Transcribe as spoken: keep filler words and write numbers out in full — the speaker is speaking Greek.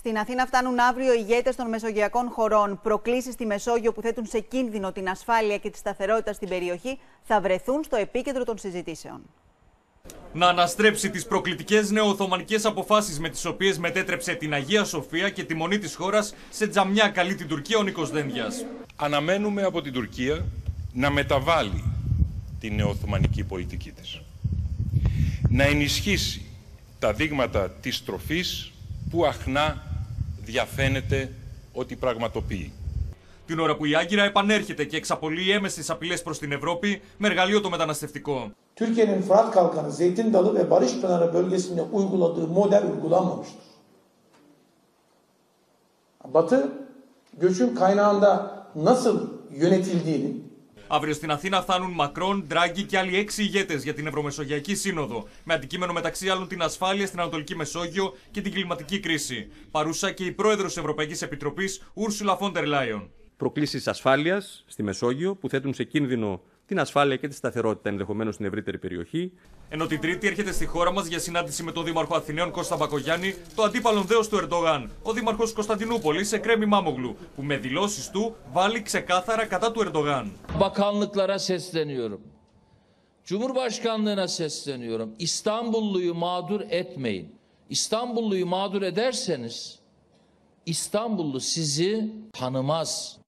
Στην Αθήνα φτάνουν αύριο ηγέτες των μεσογειακών χωρών. Προκλήσεις στη Μεσόγειο που θέτουν σε κίνδυνο την ασφάλεια και τη σταθερότητα στην περιοχή θα βρεθούν στο επίκεντρο των συζητήσεων. Να αναστρέψει τις προκλητικές νεοοθωμανικές αποφάσεις με τις οποίες μετέτρεψε την Αγία Σοφία και τη μονή της χώρας σε τζαμιά, καλεί την Τουρκία ο Νίκος Δένδιας. Αναμένουμε από την Τουρκία να μεταβάλει την νεοοθωμανική πολιτική της. Να ενισχύσει τα δείγματα της στροφής που αχνά διαφαίνεται ότι πραγματοποιεί. Την ώρα που η Άγκυρα επανέρχεται και εξαπολύει έμεσες απειλές προς την Ευρώπη με εργαλείο το μεταναστευτικό. Türkiye'nin Fırat Kalkanı, Zeytin Dalı ve Barış Pınarı bölgesinde uyguladığı model uygulanmamıştır. Batı, göçün kaynağında nasıl yönetildiğini. Αύριο στην Αθήνα φτάνουν Μακρόν, Ντράγκη και άλλοι έξι ηγέτες για την Ευρωμεσογειακή Σύνοδο, με αντικείμενο μεταξύ άλλων την ασφάλεια στην Ανατολική Μεσόγειο και την κλιματική κρίση. Παρούσα και η πρόεδρος της Ευρωπαϊκής Επιτροπής, Ούρσουλα φον ντερ Λάιον. Προκλήσεις ασφάλειας στη Μεσόγειο που θέτουν σε κίνδυνο την ασφάλεια και τη σταθερότητα ενδεχομένως στην ευρύτερη περιοχή. Ενώ την Τρίτη έρχεται στη χώρα μας για συνάντηση με τον Δήμαρχο Αθηναίων Κώστα Μπακογιάννη, το αντίπαλον δέος του Ερντογάν, ο Δήμαρχος Κωνσταντινούπολης Εκρέμ İmamoğlu, που με δηλώσεις του βάλει ξεκάθαρα κατά του Ερντογάν. Bakanlıklara sesleniyorum. Cumhurbaşkanlığına sesleniyorum. İstanbulluyu mağdur etmeyin. İstanbulluyu mağdur ederseniz İstanbullu sizi tanımaz.